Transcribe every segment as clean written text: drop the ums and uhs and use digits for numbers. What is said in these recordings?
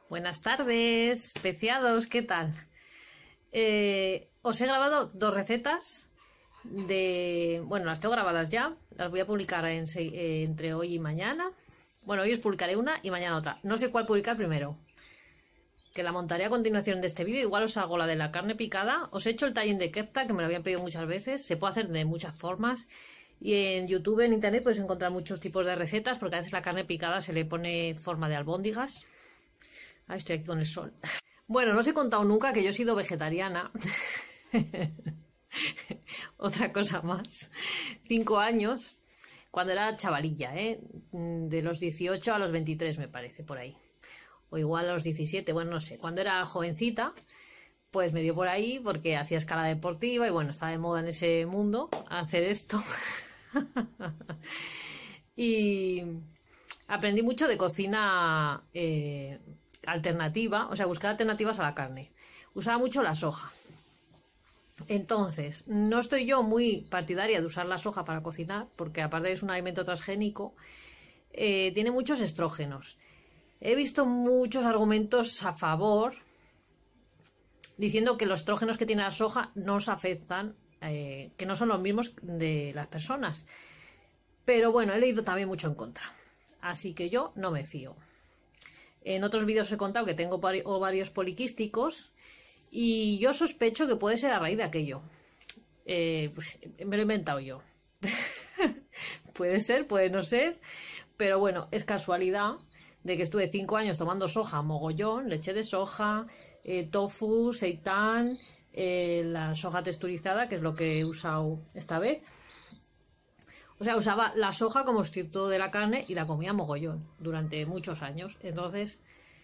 Buenas tardes, preciados, ¿qué tal? Os he grabado dos recetas bueno, las tengo grabadas ya, las voy a publicar entre hoy y mañana. Bueno, hoy os publicaré una y mañana otra. No sé cuál publicar primero, que la montaré a continuación de este vídeo. Igual os hago la de la carne picada. Os he hecho el tajín de kefta, que me lo habían pedido muchas veces. Se puede hacer de muchas formas. Y en YouTube, en internet, podéis encontrar muchos tipos de recetas, porque a veces la carne picada se le pone forma de albóndigas. Ah, estoy aquí con el sol. Bueno, no os he contado nunca que yo he sido vegetariana. Otra cosa más. 5 años, cuando era chavalilla, de los 18 a los 23 me parece, por ahí. O igual a los 17, bueno, no sé. Cuando era jovencita, pues me dio por ahí porque hacía escala deportiva y bueno, estaba de moda en ese mundo hacer esto. Y aprendí mucho de cocina alternativa, o sea, buscar alternativas a la carne. Usaba mucho la soja. Entonces, no estoy yo muy partidaria de usar la soja para cocinar, porque aparte es un alimento transgénico, tiene muchos estrógenos. He visto muchos argumentos a favor, diciendo que los estrógenos que tiene la soja no os afectan, que no son los mismos de las personas. Pero bueno, he leído también mucho en contra. Así que yo no me fío. En otros vídeos os he contado que tengo ovarios poliquísticos y yo sospecho que puede ser a raíz de aquello. Pues me lo he inventado yo. Puede ser, puede no ser, pero bueno, es casualidad de que estuve 5 años tomando soja mogollón, leche de soja, tofu, seitán, la soja texturizada, que es lo que he usado esta vez. O sea, usaba la soja como sustituto de la carne y la comía mogollón durante muchos años. Entonces,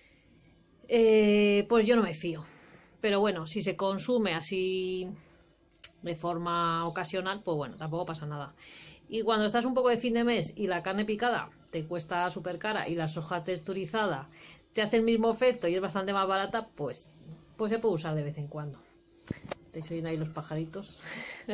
pues yo no me fío. Pero bueno, si se consume así de forma ocasional, pues bueno, tampoco pasa nada. Y cuando estás un poco de fin de mes y la carne picada te cuesta súper cara y la soja texturizada te hace el mismo efecto y es bastante más barata, pues se puede usar de vez en cuando. ¿Estáis oyendo ahí los pajaritos?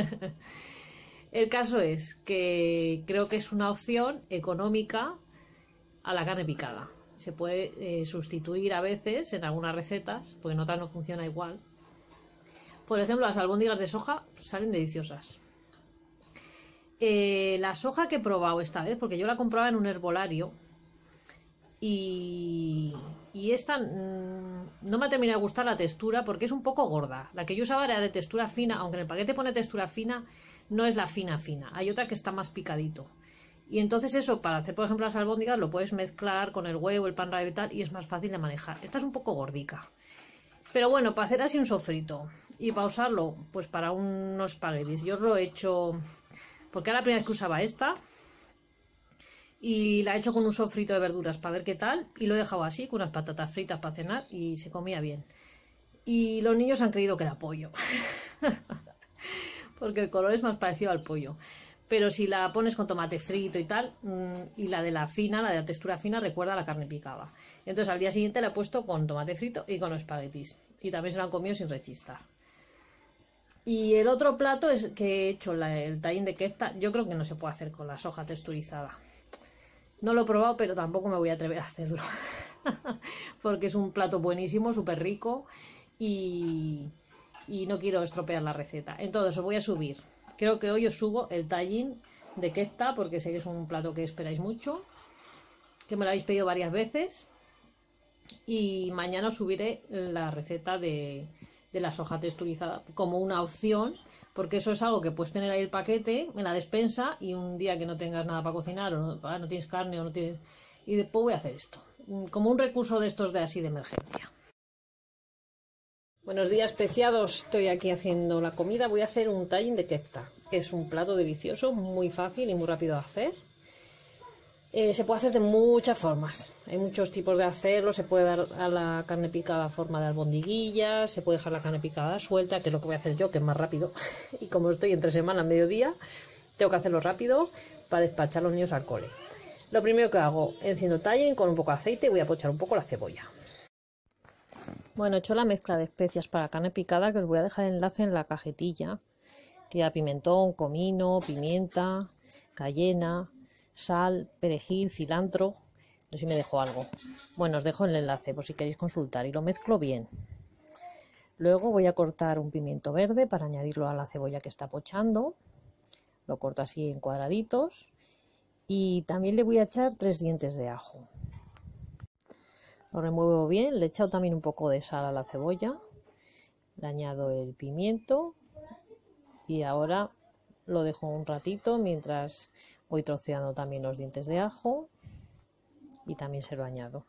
El caso es que creo que es una opción económica a la carne picada. Se puede sustituir a veces en algunas recetas, porque en otras no funciona igual. Por ejemplo, las albóndigas de soja salen deliciosas. La soja que he probado esta vez, porque yo la compraba en un herbolario, y esta no me ha terminado de gustar la textura porque es un poco gorda. La que yo usaba era de textura fina, aunque en el paquete pone textura fina, no es la fina fina. Hay otra que está más picadito. Y entonces eso, para hacer por ejemplo las albóndigas, lo puedes mezclar con el huevo, el pan rallado y tal, y es más fácil de manejar. Esta es un poco gordica. Pero bueno, para hacer así un sofrito y para usarlo, pues para unos espaguetis. Yo lo he hecho, porque era la primera vez que usaba esta, y la he hecho con un sofrito de verduras para ver qué tal, y lo he dejado así, con unas patatas fritas para cenar, y se comía bien. Y los niños han creído que era pollo, porque el color es más parecido al pollo. Pero si la pones con tomate frito y tal, y la de la fina, la de la textura fina, recuerda a la carne picada. Entonces al día siguiente la he puesto con tomate frito y con los espaguetis. Y también se lo han comido sin rechistar. Y el otro plato es que he hecho el tajín de kefta. Yo creo que no se puede hacer con la soja texturizada. No lo he probado, pero tampoco me voy a atrever a hacerlo. Porque es un plato buenísimo, súper rico. Y no quiero estropear la receta. Entonces os voy a subir. Creo que hoy os subo el tajín de kefta, porque sé que es un plato que esperáis mucho, que me lo habéis pedido varias veces. Y mañana os subiré la receta de la soja texturizada como una opción, porque eso es algo que puedes tener ahí el paquete en la despensa y un día que no tengas nada para cocinar o no tienes carne o no tienes... Y después voy a hacer esto, como un recurso de estos de así de emergencia. Buenos días, preciados. Estoy aquí haciendo la comida. Voy a hacer un tajín de kefta. Es un plato delicioso, muy fácil y muy rápido de hacer. Se puede hacer de muchas formas. Hay muchos tipos de hacerlo. Se puede dar a la carne picada forma de albondiguilla. Se puede dejar la carne picada suelta, que es lo que voy a hacer yo, que es más rápido. Y como estoy entre semana, mediodía, tengo que hacerlo rápido para despachar a los niños al cole. Lo primero que hago, enciendo el tajín con un poco de aceite y voy a pochar un poco la cebolla. Bueno, he hecho la mezcla de especias para carne picada, que os voy a dejar el enlace en la cajetilla. Tira pimentón, comino, pimienta, cayena, sal, perejil, cilantro. No sé si me dejo algo. Bueno, os dejo el enlace por si queréis consultar y lo mezclo bien. Luego voy a cortar un pimiento verde para añadirlo a la cebolla que está pochando. Lo corto así en cuadraditos. Y también le voy a echar 3 dientes de ajo. Lo remuevo bien, le he echado también un poco de sal a la cebolla. Le añado el pimiento y ahora lo dejo un ratito mientras voy troceando también los dientes de ajo y también se lo añado.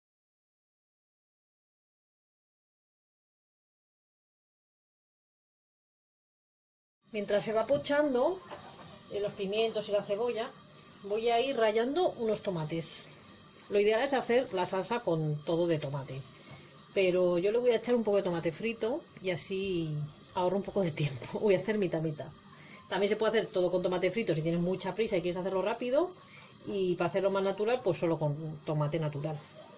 Mientras se va pochando los pimientos y la cebolla, voy a ir rallando unos tomates. Lo ideal es hacer la salsa con todo de tomate, pero yo le voy a echar un poco de tomate frito y así ahorro un poco de tiempo. Voy a hacer mitad mitad. También se puede hacer todo con tomate frito si tienes mucha prisa y quieres hacerlo rápido, y para hacerlo más natural pues solo con tomate natural.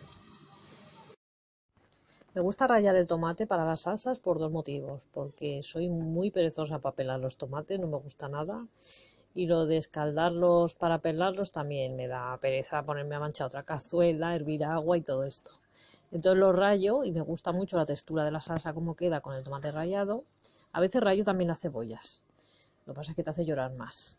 Me gusta rallar el tomate para las salsas por 2 motivos, porque soy muy perezosa para pelar los tomates, no me gusta nada, y lo de escaldarlos para pelarlos también me da pereza ponerme a manchar otra cazuela, hervir agua y todo esto. Entonces lo rayo y me gusta mucho la textura de la salsa, como queda con el tomate rallado. A veces rayo también las cebollas, lo que pasa es que te hace llorar más.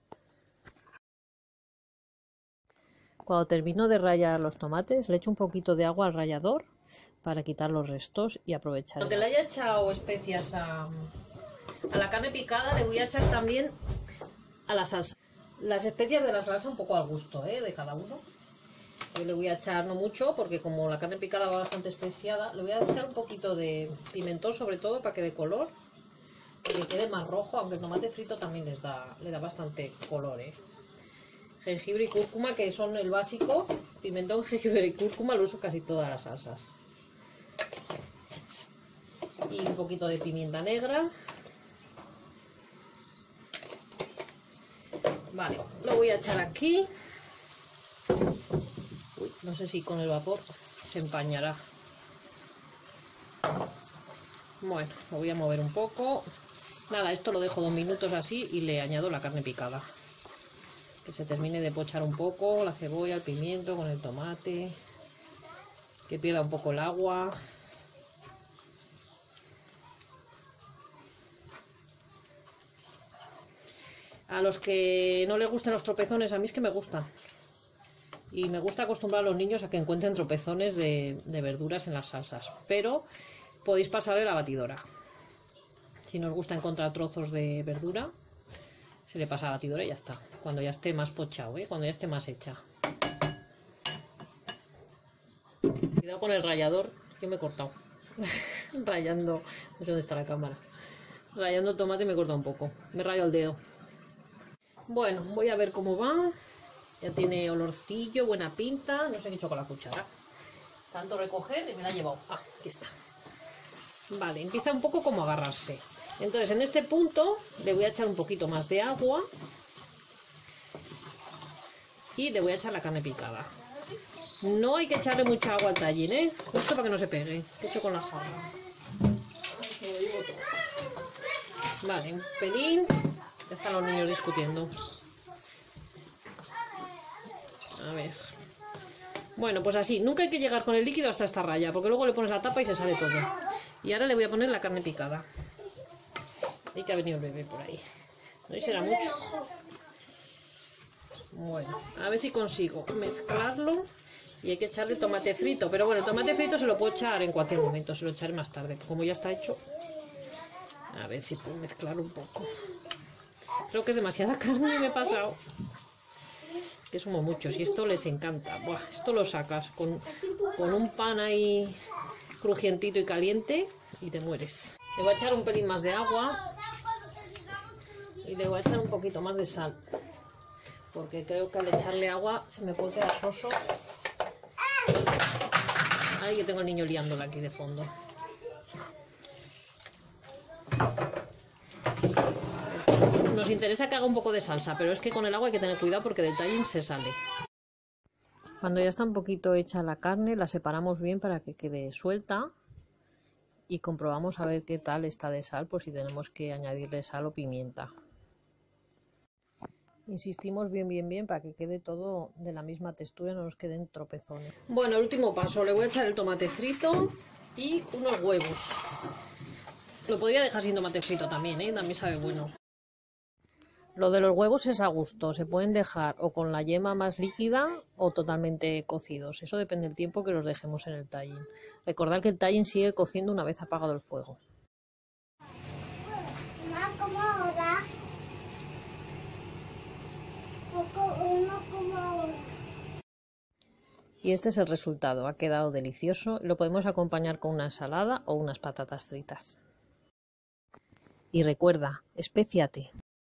Cuando termino de rallar los tomates, le echo un poquito de agua al rallador para quitar los restos y aprovechar. Aunque le haya echado especias a la carne picada, le voy a echar también a la salsa. Las especias de la salsa un poco al gusto, de cada uno. Yo le voy a echar no mucho porque como la carne picada va bastante especiada, le voy a echar un poquito de pimentón sobre todo para que dé color, para que quede más rojo, aunque el tomate frito también le da bastante color. Jengibre y cúrcuma, que son el básico. Pimentón, jengibre y cúrcuma lo uso casi todas las salsas. Y un poquito de pimienta negra. Vale, lo voy a echar aquí. Uy, no sé si con el vapor se empañará. Bueno, lo voy a mover un poco. Nada, esto lo dejo 2 minutos así y le añado la carne picada. Que se termine de pochar un poco la cebolla, el pimiento con el tomate. Que pierda un poco el agua. A los que no les gusten los tropezones, a mí es que me gustan. Y me gusta acostumbrar a los niños a que encuentren tropezones de verduras en las salsas. Pero podéis pasarle la batidora. Si no os gusta encontrar trozos de verdura, se le pasa a la batidora y ya está. Cuando ya esté más pochado, cuando ya esté más hecha. Cuidado con el rallador, que me he cortado. Rayando, no sé dónde está la cámara. Rayando el tomate me he cortado un poco. Me rayo el dedo. Bueno, voy a ver cómo va. Ya tiene olorcillo, buena pinta. No sé qué he hecho con la cuchara. Tanto recoger y me la he llevado. Ah, aquí está. Vale, empieza un poco como a agarrarse. Entonces en este punto le voy a echar un poquito más de agua. Y le voy a echar la carne picada. No hay que echarle mucha agua al tallín, justo para que no se pegue. ¿Qué he hecho con la jarra? Vale, un pelín. Ya están los niños discutiendo. A ver. Bueno, pues así. Nunca hay que llegar con el líquido hasta esta raya, porque luego le pones la tapa y se sale todo. Y ahora le voy a poner la carne picada. Y que ha venido el bebé por ahí. No será mucho. Bueno, a ver si consigo mezclarlo. Y hay que echarle tomate frito. Pero bueno, el tomate frito se lo puedo echar en cualquier momento. Se lo echaré más tarde. Como ya está hecho. A ver si puedo mezclarlo un poco. Creo que es demasiada carne y me he pasado. Que somos muchos y esto les encanta. Buah, esto lo sacas con un pan ahí crujientito y caliente y te mueres. Le voy a echar un pelín más de agua. Y le voy a echar un poquito más de sal. Porque creo que al echarle agua se me puede quedar soso. Ay, que tengo el niño liándola aquí de fondo. Nos interesa que haga un poco de salsa, pero es que con el agua hay que tener cuidado porque del tallín se sale. Cuando ya está un poquito hecha la carne, la separamos bien para que quede suelta. Y comprobamos a ver qué tal está de sal, por si tenemos que añadirle sal o pimienta. Insistimos bien para que quede todo de la misma textura y no nos queden tropezones. Bueno, el último paso, le voy a echar el tomate frito y unos huevos. Lo podría dejar sin tomate frito también, también sabe bueno. Lo de los huevos es a gusto, se pueden dejar o con la yema más líquida o totalmente cocidos. Eso depende del tiempo que los dejemos en el tajín. Recordad que el tajín sigue cociendo una vez apagado el fuego. Y este es el resultado, ha quedado delicioso. Lo podemos acompañar con una ensalada o unas patatas fritas. Y recuerda, espéciate.